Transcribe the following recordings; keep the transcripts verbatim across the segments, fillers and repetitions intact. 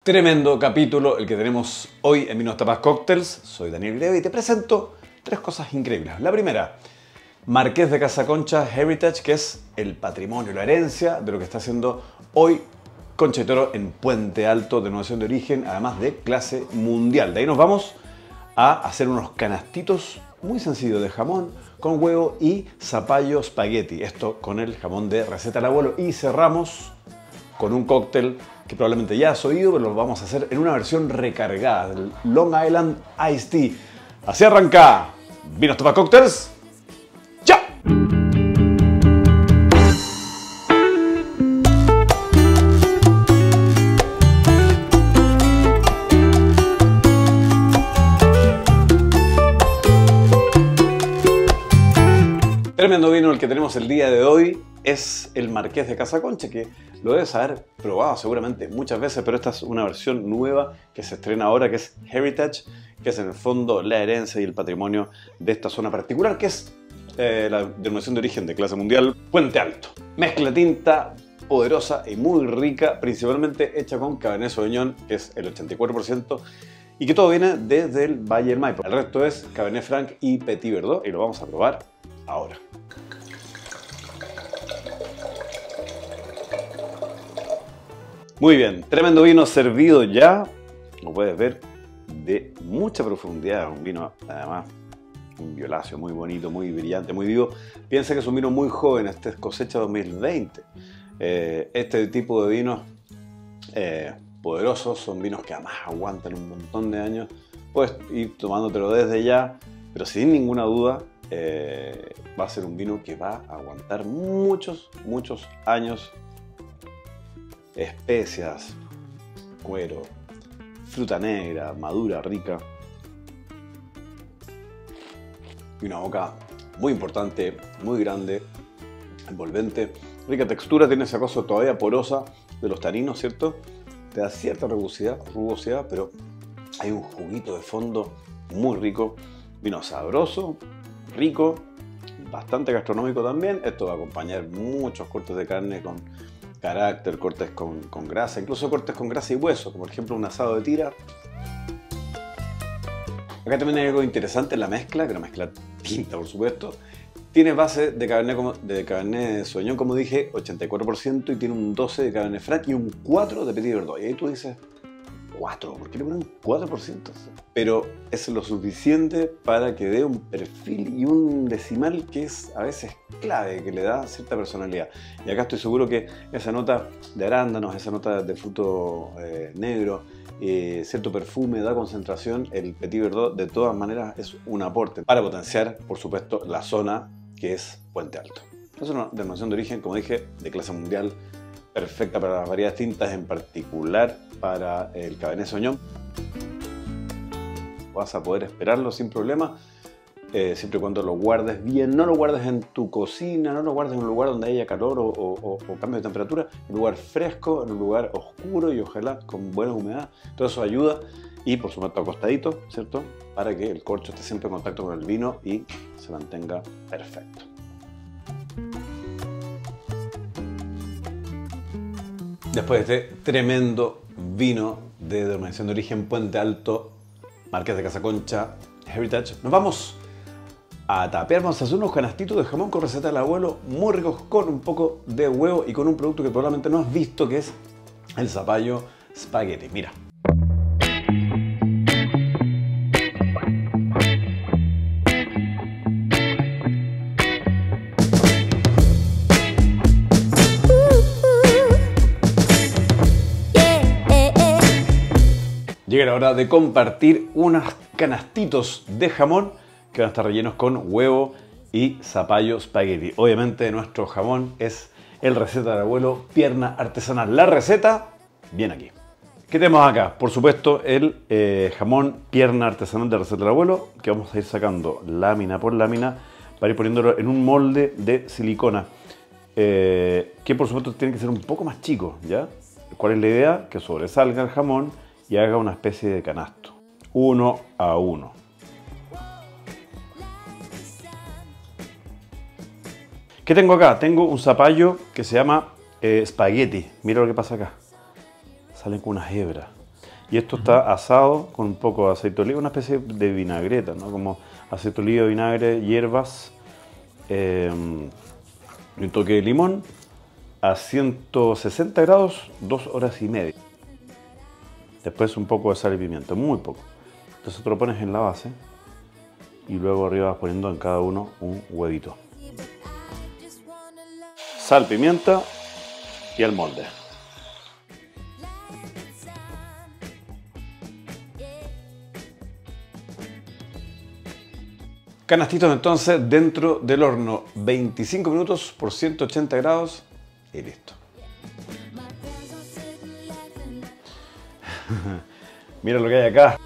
Tremendo capítulo el que tenemos hoy en Vinos Tapas Cócteles. Soy Daniel Greve y te presento tres cosas increíbles. La primera, Marqués de Casa Concha Heritage, que es el patrimonio, la herencia de lo que está haciendo hoy Concha y Toro en Puente Alto, denominación de origen, además de clase mundial. De ahí nos vamos a hacer unos canastitos muy sencillos de jamón con huevo y zapallo spaghetti. Esto con el jamón de receta del abuelo. Y cerramos con un cóctel que probablemente ya has oído, pero lo vamos a hacer en una versión recargada, del Long Island Iced Tea. Así arranca Vinos Tapas Cócteles. ¡Chao! Tremendo vino el que tenemos el día de hoy. Es el Marqués de Casa Concha, que lo debes haber probado seguramente muchas veces, pero esta es una versión nueva que se estrena ahora, que es Heritage, que es en el fondo la herencia y el patrimonio de esta zona particular, que es eh, la denominación de origen de clase mundial, Puente Alto. Mezcla tinta poderosa y muy rica, principalmente hecha con Cabernet Sauvignon, que es el ochenta y cuatro por ciento, y que todo viene desde el Valle del Maipo. El resto es Cabernet Franc y Petit Verdot, y lo vamos a probar ahora. Muy bien, tremendo vino servido ya, como puedes ver, de mucha profundidad. Un vino, además, un violáceo muy bonito, muy brillante, muy vivo. Piensa que es un vino muy joven, este es cosecha dos mil veinte. Eh, este tipo de vinos eh, poderosos son vinos que además aguantan un montón de años. Puedes ir tomándotelo desde ya, pero sin ninguna duda eh, va a ser un vino que va a aguantar muchos, muchos años. Especias, cuero, fruta negra, madura, rica. Y una boca muy importante, muy grande, envolvente. Rica textura, tiene esa cosa todavía porosa de los taninos, ¿cierto? Te da cierta rugosidad, rugosidad, pero hay un juguito de fondo muy rico. Vino sabroso, rico, bastante gastronómico también. Esto va a acompañar muchos cortes de carne con carácter, cortes con, con grasa, incluso cortes con grasa y hueso, como por ejemplo un asado de tira. Acá también hay algo interesante en la mezcla, que la mezcla tinta, por supuesto. Tiene base de Cabernet, como, de Cabernet Sauvignon, como dije, ochenta y cuatro por ciento, y tiene un doce de Cabernet Franc y un cuatro de Petit Verdot. Y ahí tú dices, cuatro, ¿por qué le ponen cuatro por ciento? Pero es lo suficiente para que dé un perfil y un decimal que es a veces clave, que le da cierta personalidad. Y acá estoy seguro que esa nota de arándanos, esa nota de fruto eh, negro, eh, cierto perfume, da concentración, el Petit Verdot de todas maneras es un aporte para potenciar, por supuesto, la zona que es Puente Alto. Es una denominación de origen, como dije, de clase mundial, perfecta para las variedades tintas, en particular para el Cabernet Sauvignon. Vas a poder esperarlo sin problema, eh, siempre y cuando lo guardes bien. No lo guardes en tu cocina, no lo guardes en un lugar donde haya calor o, o, o cambio de temperatura, en un lugar fresco, en un lugar oscuro y ojalá con buena humedad. Todo eso ayuda, y por supuesto acostadito, ¿cierto? Para que el corcho esté siempre en contacto con el vino y se mantenga perfecto. Después de este tremendo vino de denominación de origen Puente Alto, Marqués de Casa Concha Heritage, nos vamos a tapear. Vamos a hacer unos canastitos de jamón con receta del abuelo, muy ricos, con un poco de huevo y con un producto que probablemente no has visto, que es el zapallo spaghetti. Mira. Llega la hora de compartir unos canastitos de jamón que van a estar rellenos con huevo y zapallo spaghetti. Obviamente nuestro jamón es el receta del abuelo, pierna artesanal. La receta viene aquí. ¿Qué tenemos acá? Por supuesto el eh, jamón pierna artesanal de receta del abuelo, que vamos a ir sacando lámina por lámina para ir poniéndolo en un molde de silicona, eh, que por supuesto tiene que ser un poco más chico, ¿ya? ¿Cuál es la idea? Que sobresalga el jamón y haga una especie de canasto, uno a uno. ¿Qué tengo acá? Tengo un zapallo que se llama eh, spaghetti. Mira lo que pasa acá. Salen con unas hebras. Y esto está asado con un poco de aceite de oliva, una especie de vinagreta, ¿no? Como aceite de oliva, vinagre, hierbas, eh, y un toque de limón a ciento sesenta grados, dos horas y media. Después un poco de sal y pimienta, muy poco. Entonces tú lo pones en la base y luego arriba vas poniendo en cada uno un huevito. Sal, pimienta y el molde. Canastitos entonces dentro del horno, veinticinco minutos por ciento ochenta grados y listo. Mira lo que hay acá.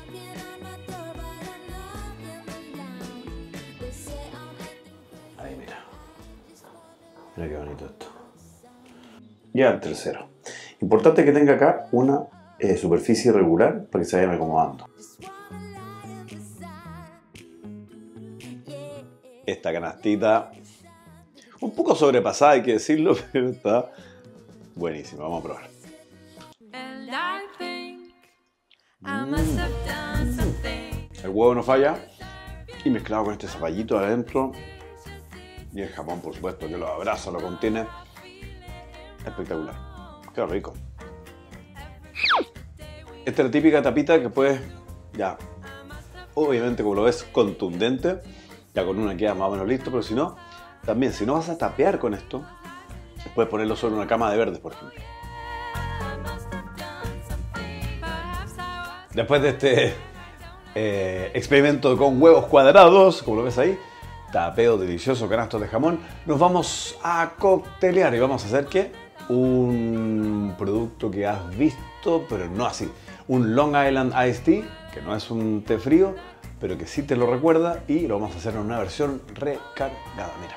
Ahí mira. Mira qué bonito esto. Ya el tercero. Importante que tenga acá una eh, superficie irregular para que se vaya acomodando. Esta canastita, un poco sobrepasada hay que decirlo, pero está buenísima. Vamos a probar. Mm. El huevo no falla y mezclado con este zapallito adentro y el jamón, por supuesto, que lo abraza, lo contiene. Espectacular. Qué rico. Esta es la típica tapita que puedes, ya, obviamente como lo ves, contundente. Ya con una queda más o menos listo, pero si no, también, si no vas a tapear con esto, puedes ponerlo sobre una cama de verdes, por ejemplo. Después de este eh, experimento con huevos cuadrados, como lo ves ahí, tapeo delicioso, canastos de jamón, nos vamos a coctelear y vamos a hacer ¿qué? Un producto que has visto, pero no así. Un Long Island Iced Tea, que no es un té frío, pero que sí te lo recuerda y lo vamos a hacer en una versión recargada, mira.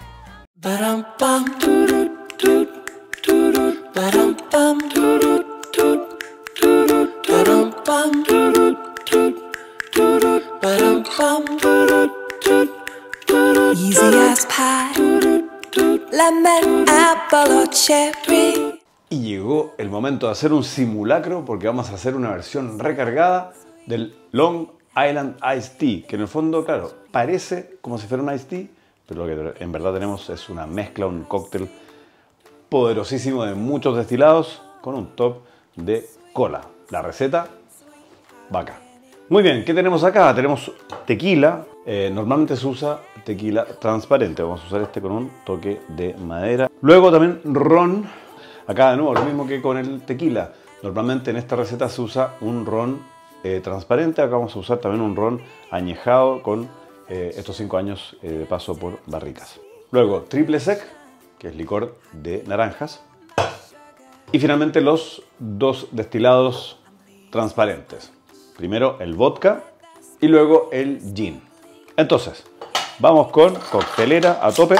Easy as pie, lemon, apple or cherry. Y llegó el momento de hacer un simulacro porque vamos a hacer una versión recargada del Long Island Iced Tea, que en el fondo, claro, parece como si fuera un Iced Tea, pero lo que en verdad tenemos es una mezcla, un cóctel poderosísimo de muchos destilados con un top de cola. La receta va acá. Muy bien, ¿qué tenemos acá? Tenemos tequila. Eh, normalmente se usa tequila transparente. Vamos a usar este con un toque de madera. Luego también ron. Acá de nuevo, lo mismo que con el tequila. Normalmente en esta receta se usa un ron Eh, transparente. Acá vamos a usar también un ron añejado con eh, estos cinco años eh, de paso por barricas. Luego triple sec, que es licor de naranjas. Y finalmente los dos destilados transparentes. Primero el vodka y luego el gin. Entonces, vamos con coctelera a tope.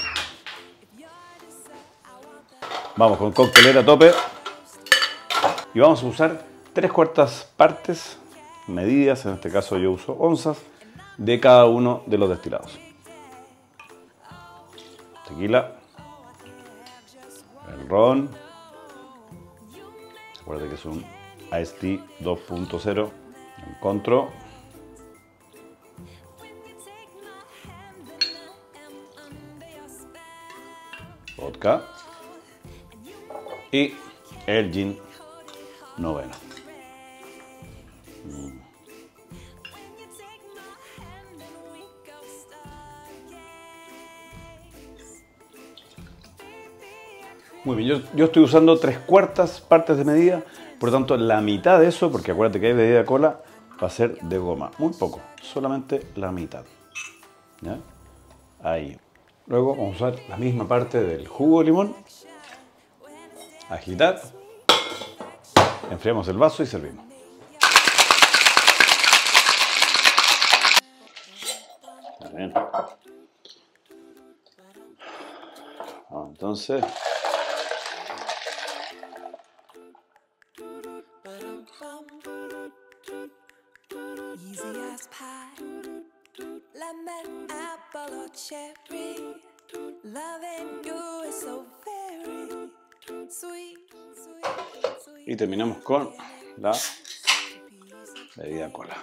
Vamos con coctelera a tope. Y vamos a usar tres cuartas partes medidas, en este caso yo uso onzas, de cada uno de los destilados. Tequila, el ron, recuerda que es un Iced Tea dos punto cero, el Contro, vodka y el gin noveno. Muy bien, yo, yo estoy usando tres cuartas partes de medida, por lo tanto la mitad de eso, porque acuérdate que hay bebida de cola, va a ser de goma, muy poco, solamente la mitad. ¿Ya? Ahí. Luego vamos a usar la misma parte del jugo de limón, agitar, enfriamos el vaso y servimos. Muy bien. Entonces, Easy as pie, lemon, apple or cherry. Loving you is so very sweet, sweet, sweet. y terminamos con la bebida cola.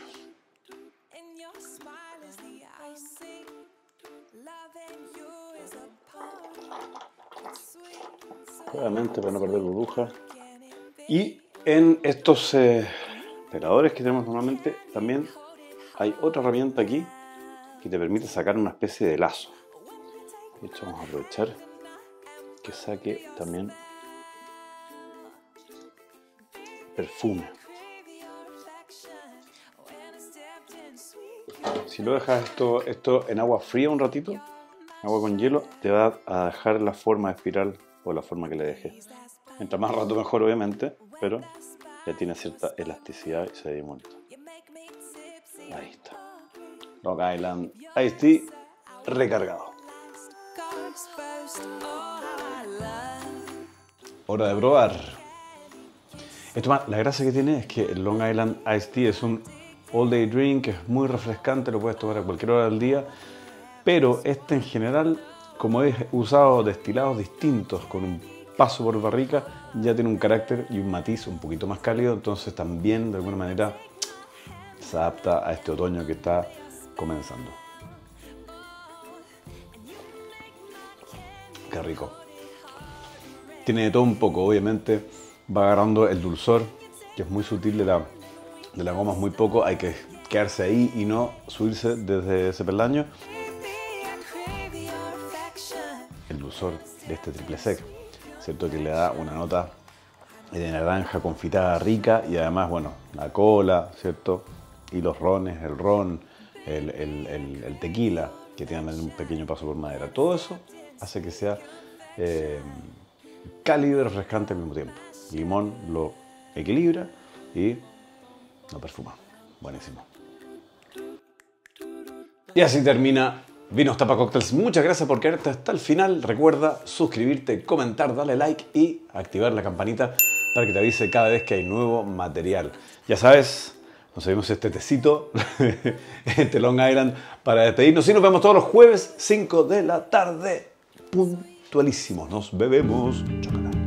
Nuevamente para no perder burbuja. Y en estos eh, peladores que tenemos normalmente también hay otra herramienta aquí que te permite sacar una especie de lazo. De hecho, vamos a aprovechar que saque también perfume. Si lo dejas esto, esto en agua fría un ratito, agua con hielo, te va a dejar la forma de espiral o la forma que le dejé. Mientras más rato mejor, obviamente, pero ya tiene cierta elasticidad y se ve bonito. Ahí está. Long Island Iced Tea recargado. Hora de probar. Esto más, la gracia que tiene es que el Long Island Iced Tea es un all day drink, es muy refrescante, lo puedes tomar a cualquier hora del día, pero este en general, como es usado destilados distintos con un paso por barrica, ya tiene un carácter y un matiz un poquito más cálido, entonces también de alguna manera se adapta a este otoño que está comenzando. Qué rico. Tiene de todo un poco, obviamente va agarrando el dulzor, que es muy sutil de la, de la goma, es muy poco, hay que quedarse ahí y no subirse desde ese peldaño. El dulzor de este triple sec, ¿cierto? Que le da una nota de naranja confitada rica y además, bueno, la cola, ¿cierto? Y los rones, el ron, el, el, el, el tequila, que tienen un pequeño paso por madera. Todo eso hace que sea eh, cálido y refrescante al mismo tiempo. Limón lo equilibra y lo perfuma. Buenísimo. Y así termina Vinos Tapa Cócteles. Muchas gracias por quedarte hasta el final. Recuerda suscribirte, comentar, darle like y activar la campanita para que te avise cada vez que hay nuevo material. Ya sabes, nos seguimos este tecito, este Long Island, para despedirnos. Y nos vemos todos los jueves, cinco de la tarde, puntualísimos. Nos bebemos chocolate.